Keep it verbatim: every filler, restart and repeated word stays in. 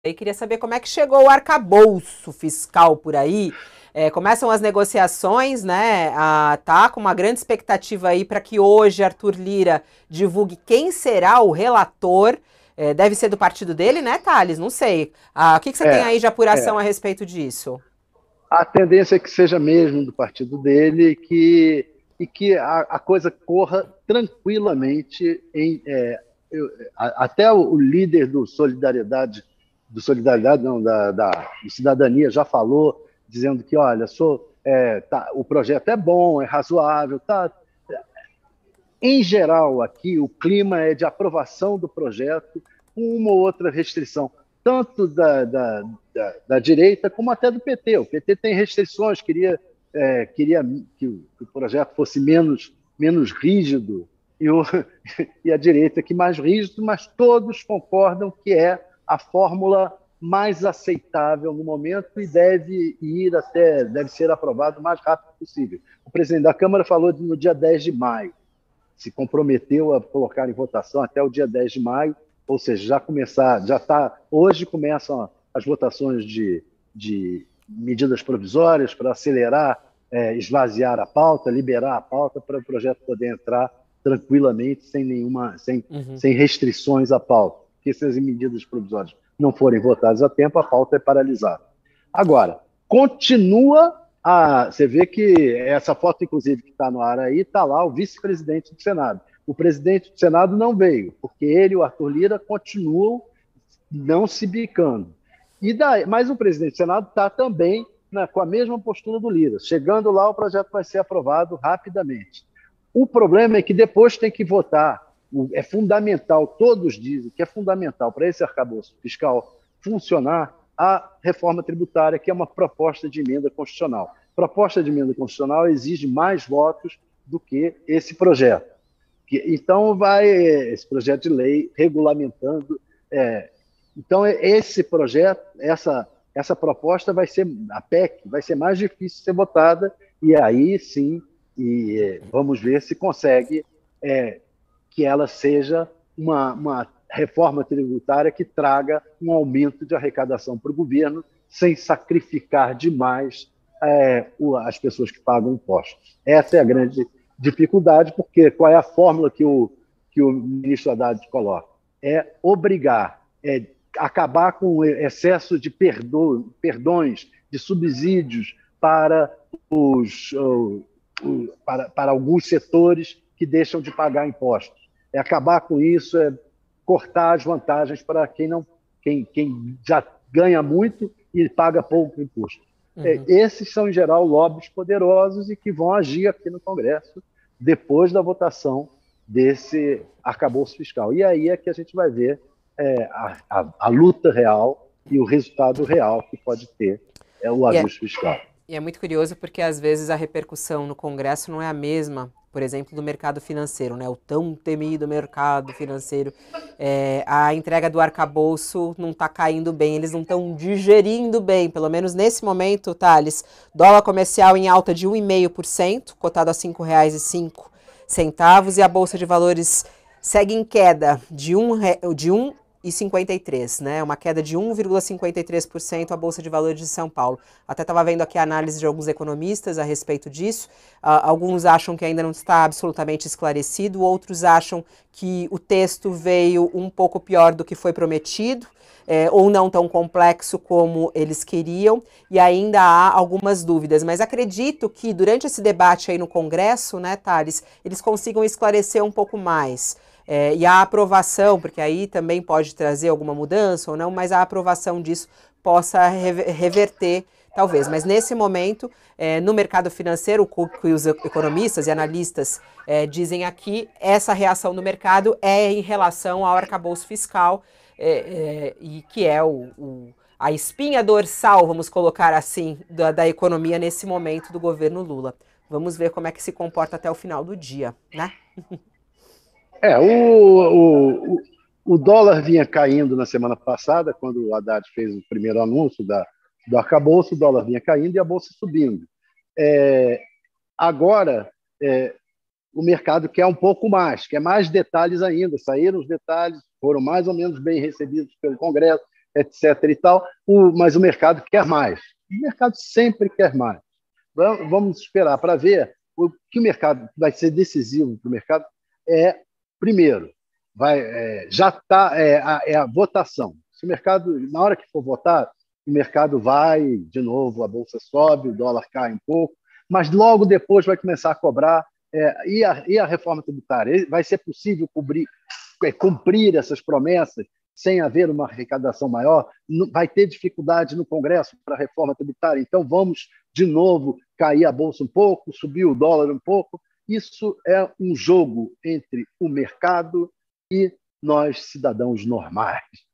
E queria saber como é que chegou o arcabouço fiscal por aí. É, começam as negociações, né? A, tá com uma grande expectativa aí para que hoje Arthur Lira divulgue quem será o relator. É, deve ser do partido dele, né, Thales? Não sei. Ah, o que, que você tem É, aí de apuração é. a respeito disso? A tendência é que seja mesmo do partido dele e que, e que a, a coisa corra tranquilamente. Em, é, eu- a- até o, o líder do Solidariedade, do Solidariedade não, da, da do Cidadania já falou, dizendo que, olha, sou, é, tá, o projeto é bom, é razoável, tá. Em geral, aqui, o clima é de aprovação do projeto, com uma ou outra restrição, tanto da, da, da, da direita como até do P T. O P T tem restrições, queria, é, queria que, o, que o projeto fosse menos, menos rígido, e, o, e a direita que mais rígido, mas todos concordam que é a fórmula mais aceitável no momento e deve ir até, deve ser aprovado o mais rápido possível. O presidente da Câmara falou de, no dia dez de maio, se comprometeu a colocar em votação até o dia dez de maio, ou seja, já começar, já está, hoje começam as votações de, de medidas provisórias para acelerar, é, esvaziar a pauta, liberar a pauta para o projeto poder entrar tranquilamente, sem nenhuma, sem, Uhum. sem restrições à pauta. Porque se as medidas provisórias não forem votadas a tempo, a pauta é paralisada. Agora, continua ah, você vê que essa foto, inclusive, que está no ar aí, está lá o vice-presidente do Senado. O presidente do Senado não veio, porque ele e o Arthur Lira continuam não se bicando. E daí, mas o presidente do Senado está também, né, com a mesma postura do Lira. Chegando lá, o projeto vai ser aprovado rapidamente. O problema é que depois tem que votar. É fundamental, todos dizem que é fundamental para esse arcabouço fiscal funcionar a reforma tributária, que é uma proposta de emenda constitucional. Proposta de emenda constitucional exige mais votos do que esse projeto. Então, vai esse projeto de lei regulamentando. É, então, esse projeto, essa, essa proposta vai ser, a P E C, vai ser mais difícil de ser votada, e aí sim, e, é, vamos ver se consegue é, que ela seja uma, uma reforma tributária que traga um aumento de arrecadação para o governo, sem sacrificar demais é, as pessoas que pagam impostos. Essa é a grande dificuldade, porque qual é a fórmula que o, que o ministro Haddad coloca? É obrigar, é acabar com o excesso de perdo, perdões, de subsídios para, os, para, para alguns setores que deixam de pagar impostos. É acabar com isso, é cortar as vantagens para quem, não, quem, quem já ganha muito e paga pouco imposto. É, Uhum. esses são, em geral, lobbies poderosos e que vão agir aqui no Congresso depois da votação desse arcabouço fiscal. E aí é que a gente vai ver é, a, a, a luta real e o resultado real que pode ter é o E é, ajuste fiscal. e é muito curioso porque às vezes a repercussão no Congresso não é a mesma, por exemplo, do mercado financeiro, né? O tão temido mercado financeiro. É, a entrega do arcabouço não está caindo bem, eles não estão digerindo bem, pelo menos nesse momento, Thales. Dólar comercial em alta de um vírgula cinco por cento, cotado a cinco reais e cinco centavos, e a Bolsa de Valores segue em queda de um, de um e cinquenta e três, né? Uma queda de um vírgula cinquenta e três por cento a Bolsa de Valores de São Paulo. Até estava vendo aqui a análise de alguns economistas a respeito disso. Uh, alguns acham que ainda não está absolutamente esclarecido, outros acham que o texto veio um pouco pior do que foi prometido, é, ou não tão complexo como eles queriam, e ainda há algumas dúvidas. Mas acredito que durante esse debate aí no Congresso, né, Thales, eles consigam esclarecer um pouco mais. É, e a aprovação, porque aí também pode trazer alguma mudança ou não, mas a aprovação disso possa reverter, talvez. Mas nesse momento, é, no mercado financeiro, o que os economistas e analistas é, dizem aqui, essa reação do mercado é em relação ao arcabouço fiscal, é, é, e que é o, o, a espinha dorsal, vamos colocar assim, da, da economia nesse momento do governo Lula. Vamos ver como é que se comporta até o final do dia, né? É, o, o, o dólar vinha caindo na semana passada, quando o Haddad fez o primeiro anúncio da, do arcabouço, o dólar vinha caindo e a bolsa subindo. É, agora, é, o mercado quer um pouco mais, quer mais detalhes ainda. Saíram os detalhes, foram mais ou menos bem recebidos pelo Congresso, etcétera e tal, o, mas o mercado quer mais. O mercado sempre quer mais. Vamos esperar para ver o que o mercado vai ser decisivo para o mercado. É, primeiro, vai, é, já está é, a, é a votação. Se o mercado, na hora que for votar, o mercado vai, de novo, a bolsa sobe, o dólar cai um pouco, mas logo depois vai começar a cobrar. É, e, a, e a reforma tributária? Vai ser possível cobrir, é, cumprir essas promessas sem haver uma arrecadação maior? Vai ter dificuldade no Congresso para a reforma tributária? Então vamos, de novo, cair a bolsa um pouco, subir o dólar um pouco? Isso é um jogo entre o mercado e nós, cidadãos normais.